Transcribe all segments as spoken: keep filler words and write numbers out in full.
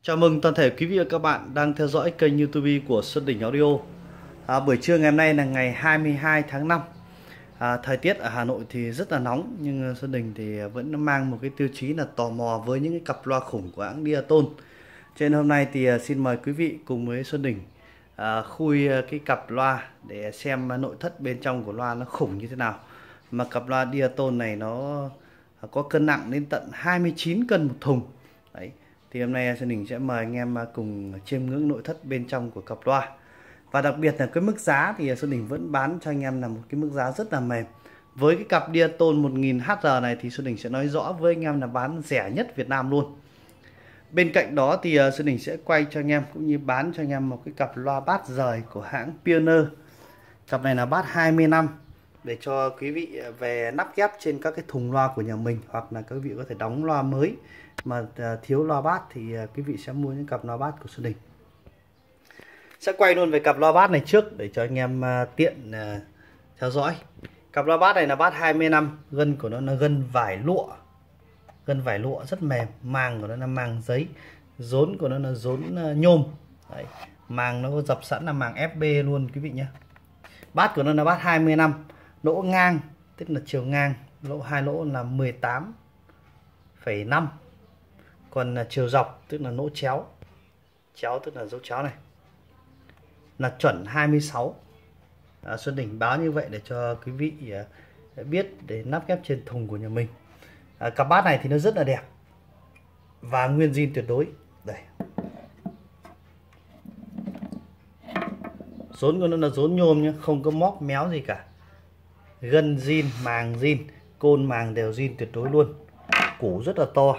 Chào mừng toàn thể quý vị và các bạn đang theo dõi kênh YouTube của Xuân Đình Audio. À, buổi trưa ngày hôm nay là ngày hai mươi hai tháng năm. À, thời tiết ở Hà Nội thì rất là nóng, nhưng Xuân Đình thì vẫn mang một cái tiêu chí là tò mò với những cái cặp loa khủng của hãng Diaton. Cho nên hôm nay thì xin mời quý vị cùng với Xuân Đình à, khui cái cặp loa để xem nội thất bên trong của loa nó khủng như thế nào. Mà cặp loa Diaton này nó có cân nặng đến tận hai mươi chín cân một thùng. Đấy. Thì hôm nay Xuân Đình sẽ mời anh em cùng chiêm ngưỡng nội thất bên trong của cặp loa. Và đặc biệt là cái mức giá thì Xuân Đình vẫn bán cho anh em là một cái mức giá rất là mềm. Với cái cặp Diaton một nghìn H R này thì Xuân Đình sẽ nói rõ với anh em là bán rẻ nhất Việt Nam luôn. Bên cạnh đó thì Xuân Đình sẽ quay cho anh em cũng như bán cho anh em một cái cặp loa bass rời của hãng Pioneer. Cặp này là bass hai mươi năm để cho quý vị về lắp ghép trên các cái thùng loa của nhà mình, hoặc là các quý vị có thể đóng loa mới mà thiếu loa bass thì quý vị sẽ mua những cặp loa bass của Xuân Đình. Sẽ quay luôn về cặp loa bass này trước để cho anh em tiện theo dõi. Cặp loa bass này là bass hai mươi năm, gân của nó là gân vải lụa. Gân vải lụa rất mềm, màng của nó là màng giấy, rốn của nó là rốn nhôm. Đấy, màng nó có dập sẵn là màng ép bê luôn quý vị nhé. Bass của nó là bass hai mươi năm, lỗ ngang tức là chiều ngang, lỗ hai lỗ là mười tám phẩy năm. Còn chiều dọc tức là lỗ chéo, chéo tức là dấu chéo này, là chuẩn hai mươi sáu. à, Xuân Đình báo như vậy để cho quý vị à, biết để lắp ghép trên thùng của nhà mình. à, Cặp bass này thì nó rất là đẹp và nguyên zin tuyệt đối. Đây, rốn của nó là rốn nhôm nhé, không có móc méo gì cả. Gân zin, màng zin, côn màng đều zin tuyệt đối luôn. Củ rất là to.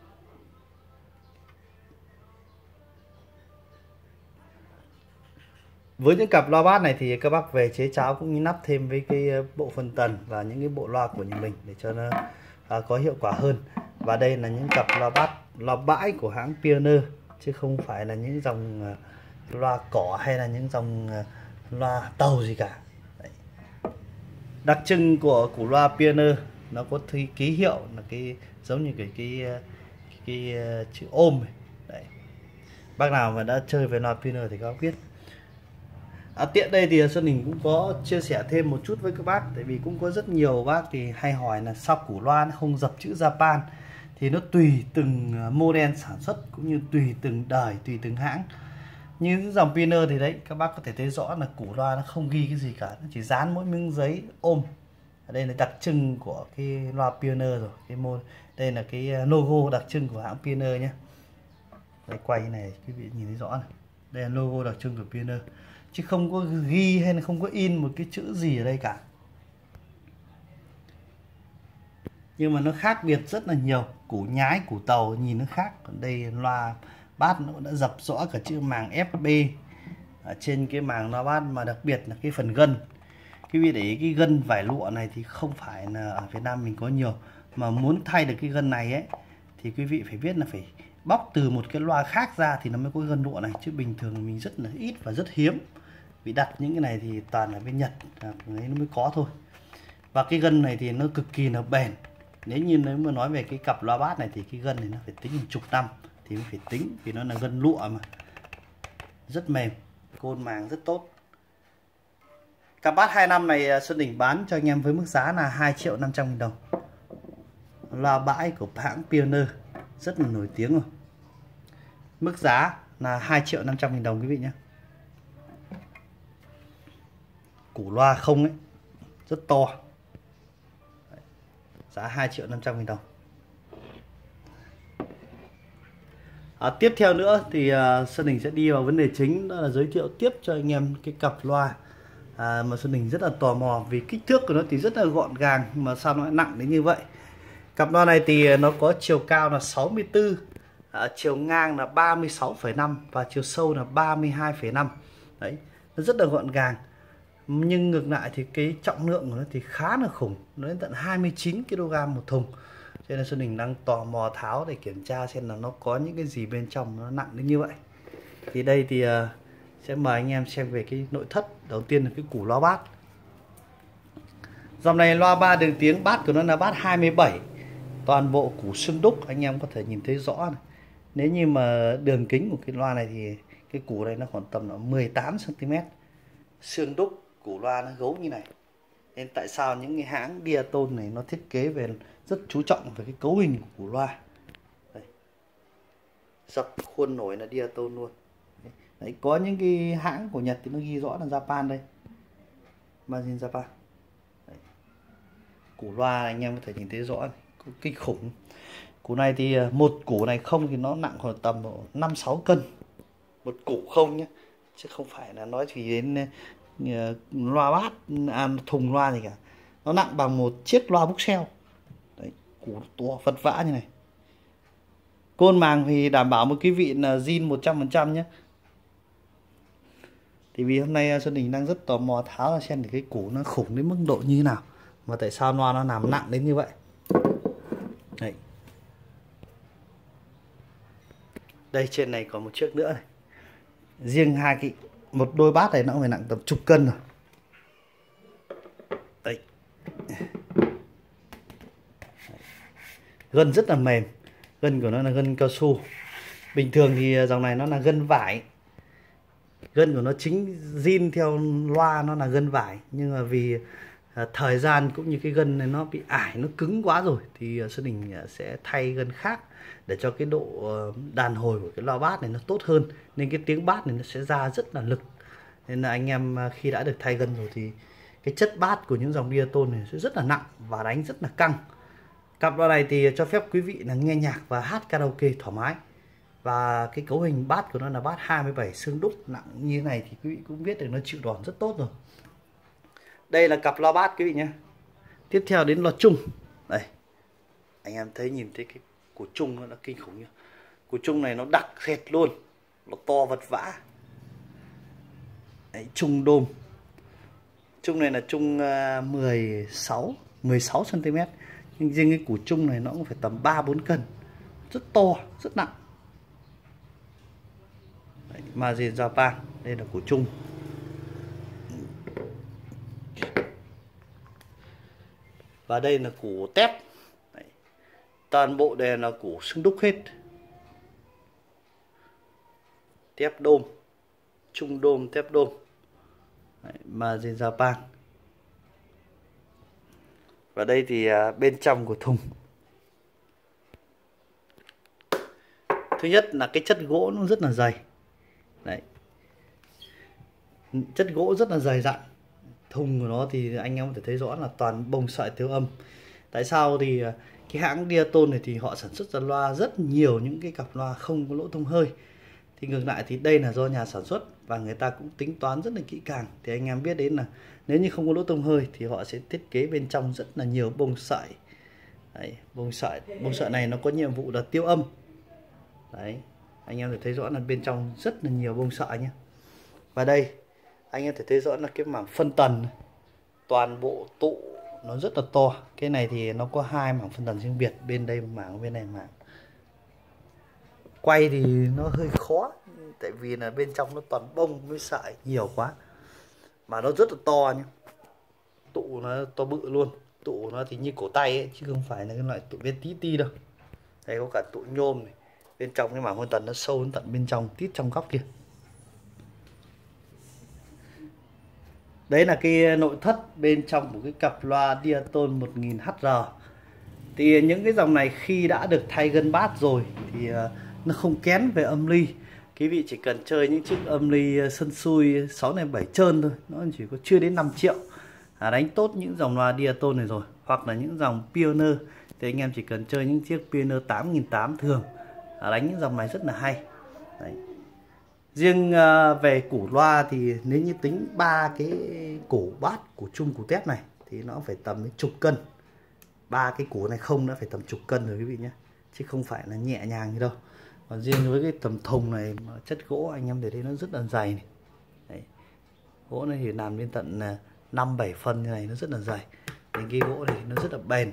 Với những cặp loa bass này thì các bác về chế cháo cũng như lắp thêm với cái bộ phân tần và những cái bộ loa của nhà mình để cho nó à, có hiệu quả hơn. Và đây là những cặp loa bass, loa bãi của hãng Pioneer, chứ không phải là những dòng uh, loa cỏ hay là những dòng uh, loa tàu gì cả. Đấy. Đặc trưng của củ loa Pioneer nó có ký hiệu là cái giống như cái cái cái, cái, cái uh, chữ ôm này. Đấy. Bác nào mà đã chơi về loa Pioneer thì các bác biết. À, tiện đây thì Xuân Đình cũng có chia sẻ thêm một chút với các bác, tại vì cũng có rất nhiều bác thì hay hỏi là sao củ loa nó không dập chữ Japan. Thì nó tùy từng model sản xuất cũng như tùy từng đời, tùy từng hãng. Như dòng Pioneer thì đấy, các bác có thể thấy rõ là củ loa nó không ghi cái gì cả, nó chỉ dán mỗi miếng giấy ôm. Ở đây là đặc trưng của cái loa Pioneer rồi. Cái mô, đây là cái logo đặc trưng của hãng Pioneer nhé. Đây, quay cái này quý vị nhìn thấy rõ này. Đây là logo đặc trưng của Pioneer, chứ không có ghi hay là không có in một cái chữ gì ở đây cả. Nhưng mà nó khác biệt rất là nhiều. Củ nhái, củ tàu nhìn nó khác. Còn đây loa bass nó đã dập rõ cả chữ màng ép bê ở trên cái màng loa bass, mà đặc biệt là cái phần gân. Quý vị để ý cái gân vải lụa này thì không phải là ở Việt Nam mình có nhiều. Mà muốn thay được cái gân này ấy thì quý vị phải biết là phải bóc từ một cái loa khác ra thì nó mới có gân lụa này, chứ bình thường mình rất là ít và rất hiếm. Vì đặt những cái này thì toàn là bên Nhật đấy nó mới có thôi. Và cái gân này thì nó cực kỳ là bền. Nếu như nếu mà nói về cái cặp loa bass này thì cái gân này nó phải tính một chục năm thì mới phải tính, vì nó là gân lụa mà rất mềm, côn màng rất tốt. Cặp bass hai năm này Xuân Đình bán cho anh em với mức giá là hai triệu năm trăm nghìn đồng. Loa bãi của hãng Pioneer rất là nổi tiếng rồi. Mức giá là hai triệu năm trăm nghìn đồng quý vị nhé. Củ loa không ấy, rất to. Đấy, giá hai triệu năm trăm nghìn đồng. À, tiếp theo nữa thì uh, Xuân Đình sẽ đi vào vấn đề chính, đó là giới thiệu tiếp cho anh em cái cặp loa à, mà Xuân Đình rất là tò mò vì kích thước của nó thì rất là gọn gàng, mà sao nó lại nặng đến như vậy. Cặp loa này thì nó có chiều cao là sáu mươi tư, à, chiều ngang là ba mươi sáu phẩy năm và chiều sâu là ba mươi hai phẩy năm. Đấy, nó rất là gọn gàng. Nhưng ngược lại thì cái trọng lượng của nó thì khá là khủng, nó đến tận hai mươi chín ki lô gam một thùng. Cho nên Xuân Đình đang tò mò tháo để kiểm tra xem là nó có những cái gì bên trong nó nặng đến như vậy. Thì đây thì uh, sẽ mời anh em xem về cái nội thất. Đầu tiên là cái củ loa bass. Dòng này loa ba đường tiếng, bass của nó là bass hai mươi bảy. Toàn bộ củ xương đúc, anh em có thể nhìn thấy rõ này. Nếu như mà đường kính của cái loa này thì cái củ này nó khoảng tầm là mười tám xăng ti mét. Xương đúc củ loa nó gấu như này. Nên tại sao những cái hãng Diaton này nó thiết kế về rất chú trọng về cái cấu hình của củ loa. Đây. Dập khuôn nổi là Diaton luôn. Đấy, có những cái hãng của Nhật thì nó ghi rõ là Japan đây. Marine Japan. Đấy. Củ loa anh em có thể nhìn thấy rõ này, kinh khủng. Củ này thì một củ này không thì nó nặng khoảng tầm năm sáu cân. Một củ không nhé, chứ không phải là nói chỉ đến uh, loa bát, à, thùng loa gì cả. Nó nặng bằng một chiếc loa bookshelf. Đấy, củ to vật vã như này. Côn màng thì đảm bảo một cái vị là zin một trăm phần trăm nhé. Thì vì hôm nay Xuân Đình đang rất tò mò tháo ra xem thì cái củ nó khủng đến mức độ như thế nào, mà tại sao loa nó làm nặng đến như vậy. Đấy. Đây trên này còn một chiếc nữa này. Riêng hai cái một đôi bát này nó cũng phải nặng tầm chục cân rồi. Đấy. Gân rất là mềm. Gân của nó là gân cao su. Bình thường thì dòng này nó là gân vải. Gân của nó chính zin theo loa nó là gân vải, nhưng mà vì à, thời gian cũng như cái gân này nó bị ải, nó cứng quá rồi thì uh, Xuân Đình uh, sẽ thay gân khác để cho cái độ uh, đàn hồi của cái loa bass này nó tốt hơn, nên cái tiếng bass này nó sẽ ra rất là lực. Nên là anh em uh, khi đã được thay gân rồi thì cái chất bass của những dòng Diaton này sẽ rất là nặng và đánh rất là căng. Cặp loa này thì cho phép quý vị là nghe nhạc và hát karaoke thoải mái. Và cái cấu hình bass của nó là bass hai mươi bảy xương đúc nặng như thế này thì quý vị cũng biết được nó chịu đòn rất tốt rồi. Đây là cặp loa bass quý vị nhé. Tiếp theo đến loa trung. Đây. Anh em thấy nhìn thấy cái củ trung nó đã kinh khủng nhá. Củ trung này nó đặc sệt luôn. Nó to vật vã. Đấy, trung đôm. Trung này là trung uh, mười sáu mười sáu xăng ti mét. Nhưng riêng cái củ trung này nó cũng phải tầm ba bốn cân. Rất to, rất nặng. Marine Japan, đây là củ trung. Và đây là củ tép. Đấy. Toàn bộ đều là củ xương đúc hết. Tép đôm, trung đôm, tép đôm. Marine Japan. Và đây thì à, bên trong của thùng. Thứ nhất là cái chất gỗ nó rất là dày. Đấy. Chất gỗ rất là dày dặn. Thùng của nó thì anh em có thể thấy rõ là toàn bông sợi thiếu âm. Tại sao thì cái hãng Diaton này thì họ sản xuất ra loa rất nhiều những cái cặp loa không có lỗ thông hơi. Thì ngược lại thì đây là do nhà sản xuất và người ta cũng tính toán rất là kỹ càng. Thì anh em biết đến là nếu như không có lỗ thông hơi thì họ sẽ thiết kế bên trong rất là nhiều bông sợi. Đấy, bông sợi, bông sợi này nó có nhiệm vụ là tiêu âm. Đấy, anh em thể thấy rõ là bên trong rất là nhiều bông sợi nhé. Và đây anh em thể thấy rõ là cái mảng phân tần, toàn bộ tụ nó rất là to. Cái này thì nó có hai mảng phân tần riêng biệt, bên đây một mảng, bên này một mảng. Quay thì nó hơi khó, tại vì là bên trong nó toàn bông với sợi nhiều quá, mà nó rất là to nhé. Tụ nó to bự luôn, tụ nó thì như cổ tay ấy, chứ không phải là cái loại tụ bên tí ti đâu. Đây có cả tụ nhôm này. Bên trong cái mảng phân tần nó sâu đến tận bên trong, tít trong góc kia. Đấy là cái nội thất bên trong của cái cặp loa Diaton một nghìn H R. Thì những cái dòng này khi đã được thay gân bass rồi thì nó không kén về âm ly. Quý vị chỉ cần chơi những chiếc âm ly sân xui sáu này bảy trơn thôi, nó chỉ có chưa đến năm triệu. À, đánh tốt những dòng loa Diaton này rồi. Hoặc là những dòng Pioneer thì anh em chỉ cần chơi những chiếc Pioneer tám nghìn tám trăm thường. À, đánh những dòng này rất là hay. Đấy. Riêng uh, về củ loa thì nếu như tính ba cái củ bass, củ trung, củ tép này thì nó phải tầm đến chục cân. Ba cái củ này không đã phải tầm chục cân rồi quý vị nhé, chứ không phải là nhẹ nhàng như đâu. Còn riêng với cái tầm thùng này mà chất gỗ anh em để thấy nó rất là dày này. Đấy. Gỗ này thì làm đến tận năm bảy phân như này, nó rất là dày. Đến cái gỗ này nó rất là bền.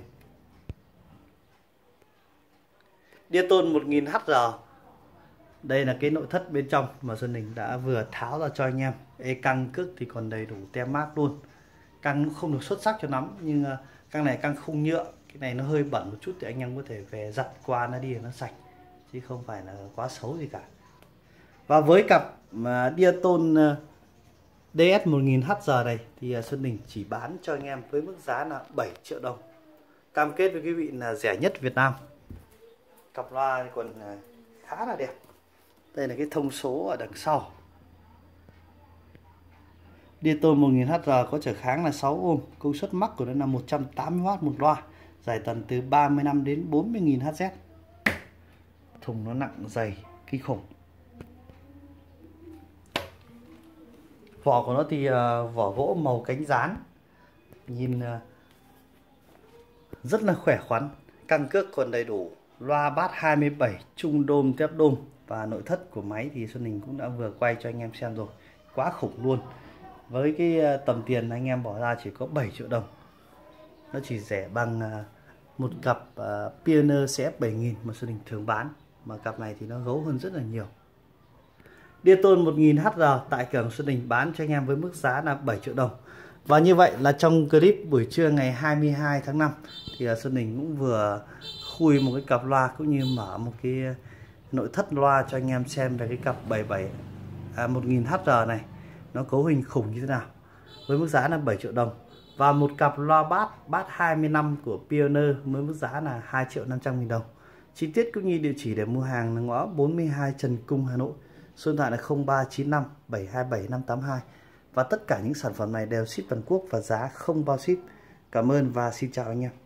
Diaton một nghìn H R. Đây là cái nội thất bên trong mà Xuân Đình đã vừa tháo ra cho anh em. Ê, căng cước thì còn đầy đủ tem mác luôn. Căng không được xuất sắc cho lắm, nhưng căng này căng khung nhựa. Cái này nó hơi bẩn một chút thì anh em có thể về giặt qua nó đi để nó sạch. chứ không phải là quá xấu gì cả. Và với cặp mà Diaton đê ét một nghìn H R này thì Xuân Đình chỉ bán cho anh em với mức giá là bảy triệu đồng. Cam kết với quý vị là rẻ nhất Việt Nam. Cặp loa còn khá là đẹp. Đây là cái thông số ở đằng sau. Diaton một nghìn H R có trở kháng là sáu ôm, công suất max của nó là một trăm tám mươi oát một loa, giải tần từ ba mươi lăm đến bốn mươi nghìn Hz. Thùng nó nặng dày kinh khủng. Vỏ của nó thì uh, vỏ gỗ màu cánh gián, nhìn uh, rất là khỏe khoắn, căng cước còn đầy đủ. Loa bass hai mươi bảy, trung đôm tép đôm, và nội thất của máy thì Xuân Đình cũng đã vừa quay cho anh em xem rồi, quá khủng luôn. Với cái uh, tầm tiền anh em bỏ ra chỉ có bảy triệu đồng, nó chỉ rẻ bằng uh, một cặp uh, Pioneer xê ép bảy nghìn mà Xuân Đình thường bán, mà cặp này thì nó gấu hơn rất là nhiều. Diaton một nghìn H R tại cửa hàng Xuân Đình bán cho anh em với mức giá là bảy triệu đồng. Và như vậy là trong clip buổi trưa ngày hai mươi hai tháng năm thì Xuân Đình cũng vừa khui một cái cặp loa cũng như mở một cái nội thất loa cho anh em xem về cái cặp bảy bảy à, một nghìn H R này nó cấu hình khủng như thế nào với mức giá là bảy triệu đồng. Và một cặp loa bass bass hai mươi lăm của Pioneer với mức giá là hai triệu năm trăm nghìn đồng. Chi tiết cũng như địa chỉ để mua hàng là ngõ bốn mươi hai Trần Cung, Hà Nội. Số điện thoại là không ba chín năm bảy hai bảy năm tám hai. Và tất cả những sản phẩm này đều ship toàn quốc và giá không bao ship. Cảm ơn và xin chào anh em.